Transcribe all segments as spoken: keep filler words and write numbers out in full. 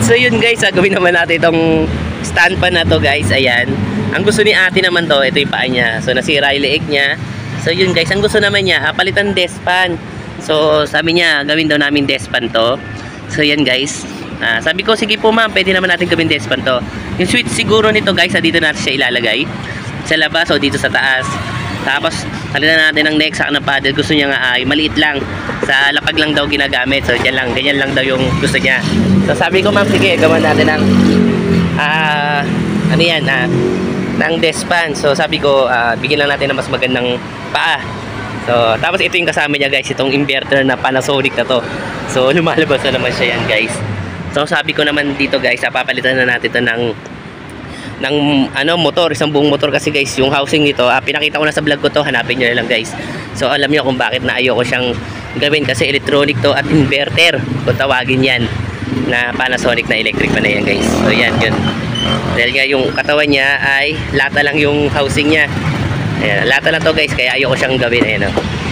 So yun guys, gagawin naman natin itong stand pan na to guys. Ayan. Ang gusto ni ate naman to, ito yung paa niya. So nasira yung leeg niya. So yun guys, ang gusto naman niya, palitan despan. So sabi niya, gawin daw namin despan to. So yan guys. Uh, sabi ko, sige po ma'am, pwede naman natin gawin despan to. Yung switch siguro nito guys, dito natin siya ilalagay. Sa labas o dito sa taas. Tapos palitan natin ng neck sa ng paddle. Gusto niya nga ay maliit lang. Sa lapag lang daw ginagamit. So yan lang, ganyan lang daw yung gusto niya. So sabi ko ma'am, sige, gawan natin ng ah, uh, ano yan, ah, uh, ng despan. So sabi ko, uh, bigyan lang natin ng mas magandang paa. So tapos ito yung kasama niya guys, itong inverter na Panasonic na to. So lumalabas na naman siya yan guys. So sabi ko naman dito guys, papalitan na natin ito ng ng ano motor, isang buong motor kasi guys yung housing nito, ah, pinakita ko na sa vlog ko to, hanapin nyo na lang guys. So alam nyo kung bakit na ayoko siyang gawin, kasi electronic to at inverter kung tawagin yan, na Panasonic na electric pa na yan guys. So yan yun, dahil nga yung katawan niya ay lata lang yung housing niya. Ayan, lata na to guys, kaya ayoko siyang gawin. Ayan o,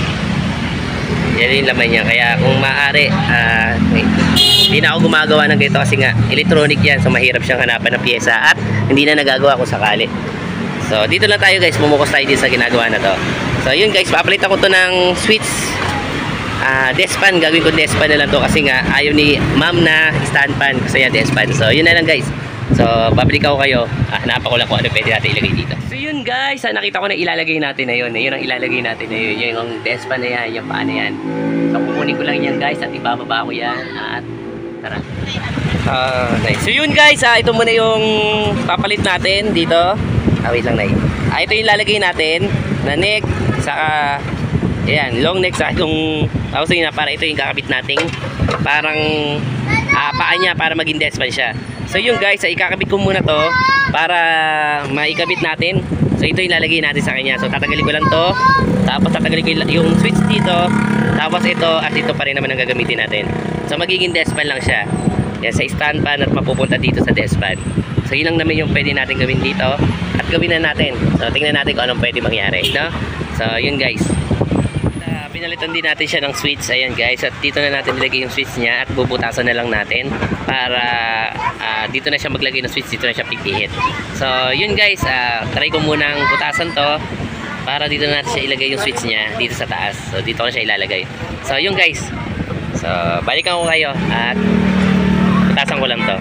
yan yung laman niya. Kaya kung maaari, uh, hindi na ako gumagawa ng ganito kasi nga electronic yan, so mahirap siyang hanapan ng pyesa at hindi na nagagawa kung sakali. So dito lang tayo guys, bumukus tayo dito sa ginagawa na to. So yun guys, papalitan ko to ng switch, uh, despan. Gagawin ko despan na lang to kasi nga ayaw ni ma'am na stand pan, kasi yan despan. So yun na lang guys. So babalik ako kayo, ah, hanapan ko lang kung ano pwede natin ilagay dito. So yun guys, ah, nakita ko na ilalagay natin na yun. Yun ang ilalagay natin na yun, yung despan na yan, yung paan na yan. So kukunin ko lang yan guys at ibababa ko yan at tara. Uh, nice. So yun guys, ah, ito muna yung papalit natin dito. Ah, wait lang na yun. Ah, ito yung lalagay natin na neck, saka ayan, long neck, saka yung housing na, para ito yung kakabit nating parang ah, paa niya para maging despan siya. So yun guys, ah, ikakabit ko muna to para maikabit natin. So ito yung lalagay natin sa kanya. So tatagalin ko lang to, tapos tatagalin ko yung switch dito, tapos ito at ito pa rin naman ang gagamitin natin. So magiging despan lang siya. Yan, sa stand pan at mapupunta dito sa despan. So yun lang naman yung pwede natin gawin dito at gawin na natin. So tingnan natin kung anong pwede mangyari, no? So yun guys, uh, pinalitan din natin siya ng switch. Ayan guys, at dito na natin ilagay yung switch niya at bubutasan na lang natin para uh, dito na siya maglagay ng switch, dito na siya pipihit. So yun guys, uh, try ko munang butasan to para dito na natin siya ilagay yung switch niya dito sa taas. So dito ko na siya ilalagay. So yun guys, so balikan ko kayo at butasan ko lang to.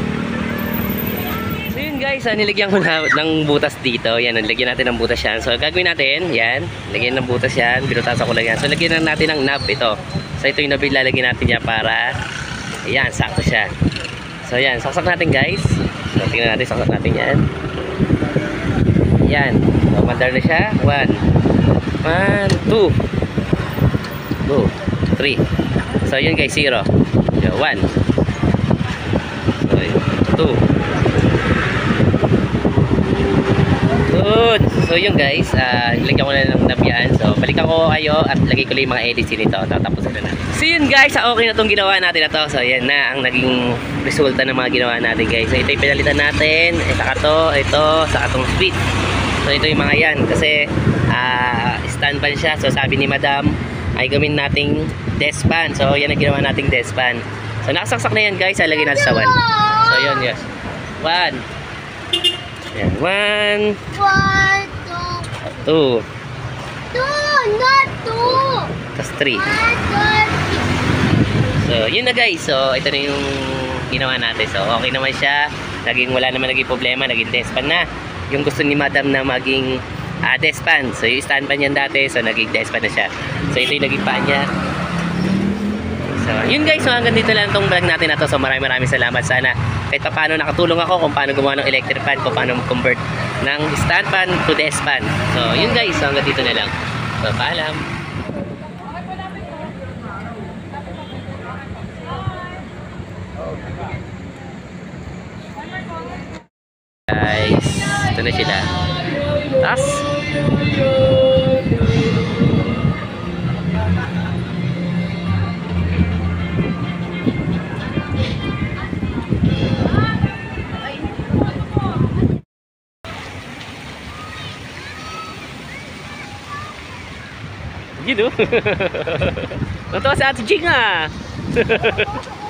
So yun guys, ah, nilagyan ko na ng butas dito. Yan, nilagyan natin ng butas yan. So gagawin natin, yan, lagyan ng butas yan, binutasan ko lang yan. So lagyan na natin ng knob ito. So ito yung knob, lalagyan natin yan para yan, sakto siya. So yan, saksak natin guys. So tingnan natin, saksak natin yan. Yan, so mandar na siya. One, one, two, two, three. So yun guys, zero. So, one, two. Good. So yun guys, uh, ilagyan ko na ng nabyan. So balikan ko kayo at lagay ko lang yung mga edits nito. Tapos na na. So yun guys, okay na itong ginawa natin na to. So yan na ang naging resulta ng mga ginawa natin guys. So ito yung pinalitan natin. Eh, saka to, ito, saka itong switch. So ito yung mga yan. Kasi uh, stand pan siya. So sabi ni madam ay gawin nating despan. So yan ang ginawa nating despan. So nakasaksak na yan guys. Lagay natin sa one. So yun, yes. One. Yan. One. One, two. Two. Two, not two. Tapos three. One, two. So yun na guys. So ito na yung ginawa natin. So okay naman siya. Naging wala naman naging problema. Naging despan na. Yung gusto ni madam na maging uh, despan. So yung stand pan yan dati. So naging despan na siya. So ito yung naging pan niya. So, yun guys, so hanggang dito lang itong vlog natin na to. So maraming maraming salamat. Sana kahit pa paano nakatulong ako kung paano gumawa ng electric fan, kung paano convert ng stand pan to despan. So yun guys, so hanggang dito na lang. So paalam. Guys, ito na sila. Tas gitu. Nonton si Ate Jing ah.